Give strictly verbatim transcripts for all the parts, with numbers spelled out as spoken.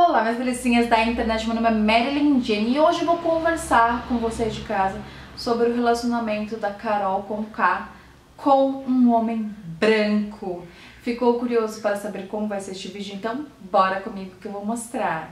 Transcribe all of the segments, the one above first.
Olá, minhas belezinhas da internet, meu nome é Marilyn Jenny e hoje eu vou conversar com vocês de casa sobre o relacionamento da Carol Conká com um homem branco. Ficou curioso para saber como vai ser este vídeo? Então bora comigo que eu vou mostrar.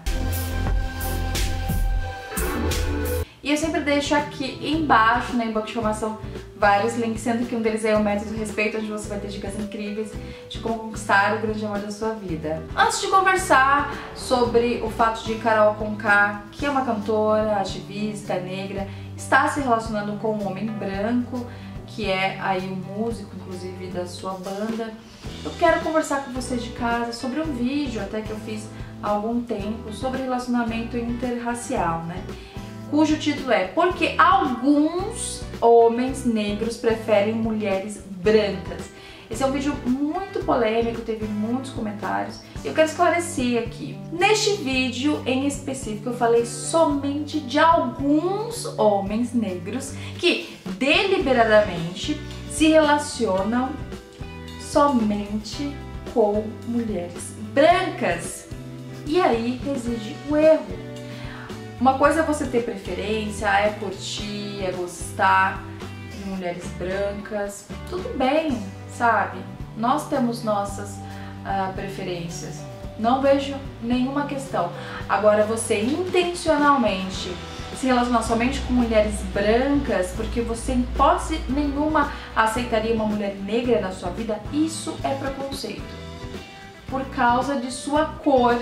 E eu sempre deixo aqui embaixo na inbox de informação vários links, sendo que um deles é o Método Respeito, onde você vai ter dicas incríveis de como conquistar o grande amor da sua vida. Antes de conversar sobre o fato de Carol Conká, que é uma cantora, ativista, negra, está se relacionando com um homem branco, que é aí um músico, inclusive, da sua banda, eu quero conversar com vocês de casa sobre um vídeo até que eu fiz há algum tempo sobre relacionamento interracial, né? Cujo título é Porque alguns homens negros preferem mulheres brancas. Esse é um vídeo muito polêmico, teve muitos comentários e eu quero esclarecer aqui. Neste vídeo em específico eu falei somente de alguns homens negros que deliberadamente se relacionam somente com mulheres brancas. E aí reside o erro. Uma coisa é você ter preferência, é curtir, é gostar de mulheres brancas, tudo bem, sabe? Nós temos nossas uh, preferências, não vejo nenhuma questão. Agora, você intencionalmente se relacionar somente com mulheres brancas, porque você em hipótese nenhuma aceitaria uma mulher negra na sua vida, isso é preconceito. Por causa de sua cor.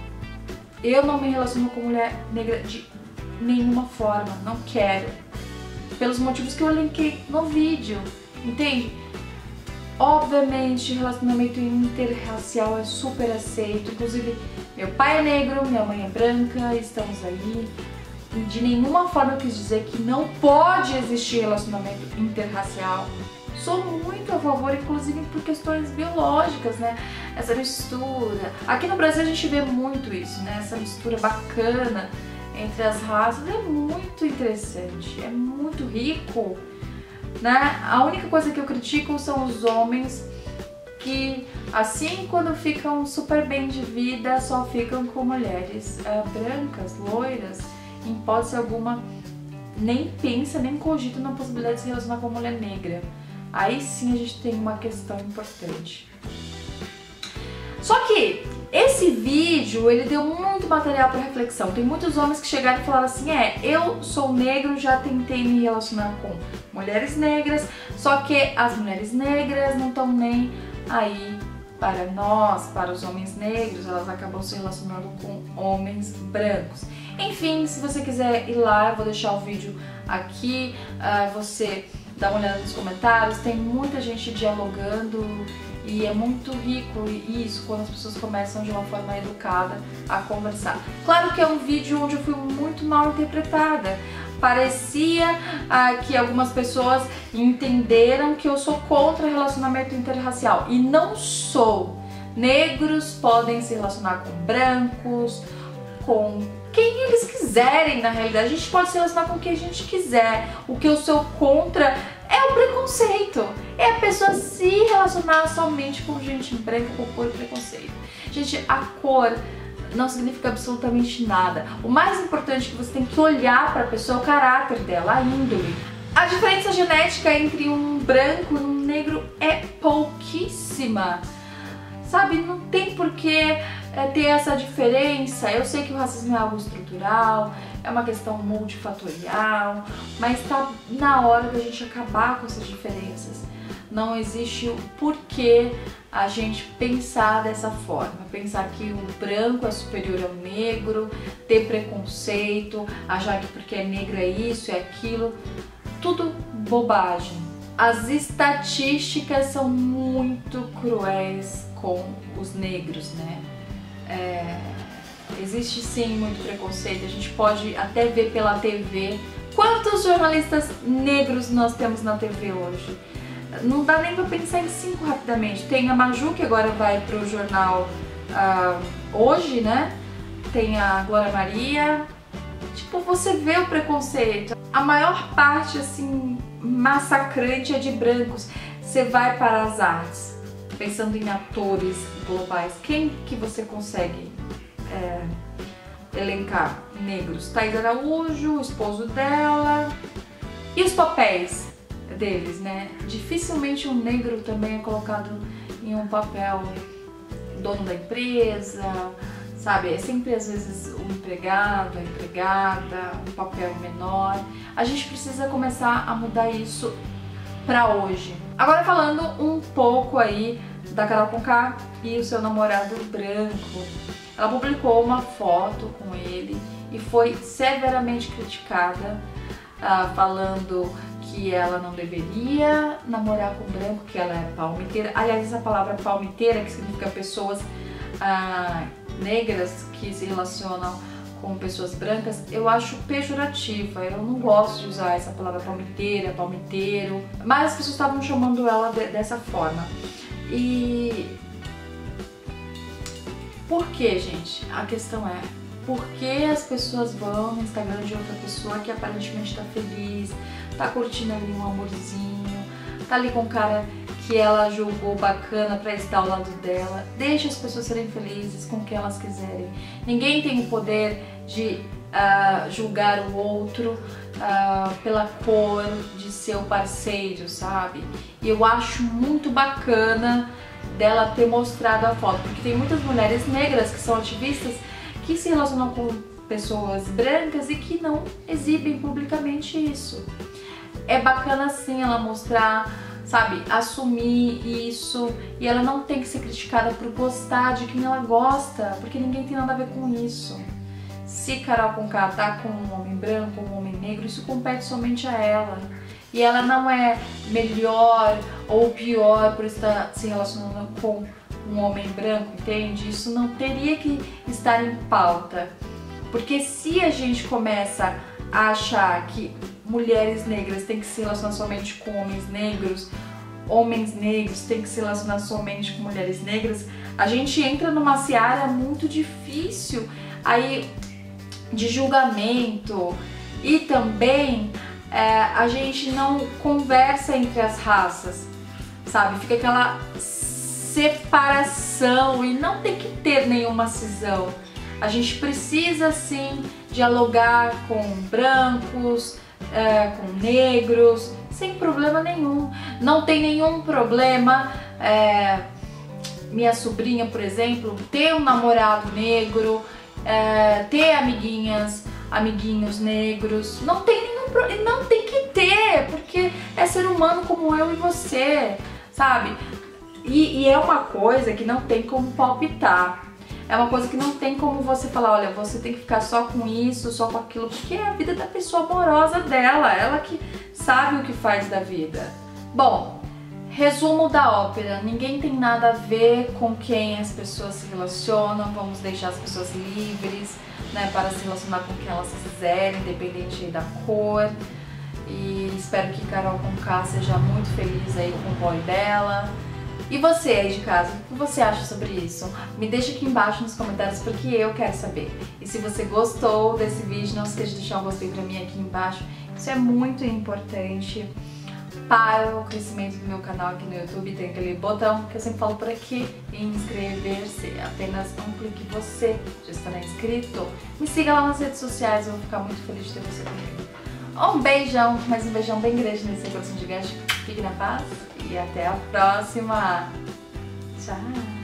Eu não me relaciono com mulher negra de nenhuma forma, não quero. Pelos motivos que eu linkei no vídeo, entende? Obviamente, relacionamento interracial é super aceito. Inclusive, meu pai é negro, minha mãe é branca, estamos aí. De nenhuma forma eu quis dizer que não pode existir relacionamento interracial. Sou muito a favor, inclusive por questões biológicas, né? Essa mistura. Aqui no Brasil a gente vê muito isso, né? Essa mistura bacana entre as raças é muito interessante, é muito rico, né? A única coisa que eu critico são os homens que, assim, quando ficam super bem de vida, só ficam com mulheres uh, brancas, loiras, em hipótese alguma, nem pensa, nem cogita na possibilidade de se relacionar com mulher negra. Aí sim a gente tem uma questão importante. Só que esse vídeo, ele deu muito material para reflexão. Tem muitos homens que chegaram e falaram assim, é, eu sou negro, já tentei me relacionar com mulheres negras, só que as mulheres negras não estão nem aí para nós, para os homens negros, elas acabam se relacionando com homens brancos. Enfim, se você quiser ir lá, eu vou deixar o vídeo aqui, uh, você dá uma olhada nos comentários, tem muita gente dialogando e é muito rico isso quando as pessoas começam de uma forma educada a conversar. Claro que é um vídeo onde eu fui muito mal interpretada. Parecia ah, que algumas pessoas entenderam que eu sou contra relacionamento interracial e não sou. Negros podem se relacionar com brancos, com quem eles quiserem, na realidade. A gente pode se relacionar com quem a gente quiser. O que eu sou contra é o preconceito. É a pessoa se relacionar somente com gente branca por puro preconceito. Gente, a cor não significa absolutamente nada. O mais importante é que você tem que olhar para a pessoa, o caráter dela, a índole. A diferença genética entre um branco e um negro é pouquíssima. Sabe, não tem por que é, ter essa diferença. Eu sei que o racismo é algo estrutural, é uma questão multifatorial, mas tá na hora da gente acabar com essas diferenças. Não existe o porquê a gente pensar dessa forma, pensar que o branco é superior ao negro, ter preconceito, achar que porque é negro é isso, é aquilo, tudo bobagem. As estatísticas são muito cruéis com os negros, né? É, existe sim muito preconceito, a gente pode até ver pela T V. Quantos jornalistas negros nós temos na T V hoje? Não dá nem pra pensar em cinco rapidamente. Tem a Maju, que agora vai pro jornal uh, hoje, né? Tem a Glória Maria. Tipo, você vê o preconceito. A maior parte, assim, massacrante é de brancos. Você vai para as artes, pensando em atores globais, quem que você consegue é, elencar negros. Thaís Araújo, o esposo dela. E os papéis deles, né? Dificilmente um negro também é colocado em um papel dono da empresa, sabe? É sempre às vezes o empregado, a empregada, um papel menor. A gente precisa começar a mudar isso pra hoje. Agora falando um pouco aí da Carol Conká e o seu namorado branco. Ela publicou uma foto com ele e foi severamente criticada, uh, falando que ela não deveria namorar com branco, que ela é palmiteira. Aliás, essa palavra palmiteira, que significa pessoas uh, negras que se relacionam com pessoas brancas, eu acho pejorativa. Eu não gosto de usar essa palavra palmiteira, palmiteiro, mas as pessoas estavam chamando ela de, dessa forma. E por que, gente? A questão é, por que as pessoas vão no Instagram de outra pessoa que aparentemente tá feliz, tá curtindo ali um amorzinho, tá ali com um cara que ela julgou bacana pra estar ao lado dela? Deixa as pessoas serem felizes com o que elas quiserem. Ninguém tem o poder de uh, julgar o outro uh, pela cor de seu parceiro, sabe? E eu acho muito bacana dela ter mostrado a foto, porque tem muitas mulheres negras que são ativistas que se relacionam com pessoas brancas e que não exibem publicamente isso. É bacana sim ela mostrar, sabe, assumir isso, e ela não tem que ser criticada por gostar de quem ela gosta, porque ninguém tem nada a ver com isso. Se Carol Conká tá com um homem branco ou um homem negro, isso compete somente a ela. E ela não é melhor ou pior por estar se relacionando com um homem branco, entende? Isso não teria que estar em pauta. Porque se a gente começa a achar que mulheres negras têm que se relacionar somente com homens negros, homens negros têm que se relacionar somente com mulheres negras, a gente entra numa seara muito difícil aí de julgamento, e também é, a gente não conversa entre as raças, sabe? Fica aquela separação e não tem que ter nenhuma cisão. A gente precisa sim dialogar com brancos, é, com negros, sem problema nenhum. Não tem nenhum problema é, minha sobrinha, por exemplo, ter um namorado negro, é, ter amiguinhas, amiguinhos negros. Não tem nenhum problema, não tem que ter, porque é ser humano como eu e você, sabe? E, e é uma coisa que não tem como palpitar. É uma coisa que não tem como você falar, olha, você tem que ficar só com isso, só com aquilo, porque é a vida da pessoa amorosa dela, ela que sabe o que faz da vida. Bom, resumo da ópera: ninguém tem nada a ver com quem as pessoas se relacionam, vamos deixar as pessoas livres, né, para se relacionar com quem elas quiserem, independente da cor. E espero que Carol Conká seja muito feliz aí com o boy dela. E você aí de casa, o que você acha sobre isso? Me deixa aqui embaixo nos comentários, porque eu quero saber. E se você gostou desse vídeo, não esqueça de deixar um gostei pra mim aqui embaixo. Isso é muito importante para o crescimento do meu canal aqui no YouTube. Tem aquele botão que eu sempre falo por aqui, inscrever-se. Apenas um clique e você já estará inscrito. Me siga lá nas redes sociais, eu vou ficar muito feliz de ter você comigo. Um beijão, mais um beijão bem grande nesse coração gigante. Fique na paz e até a próxima. Tchau!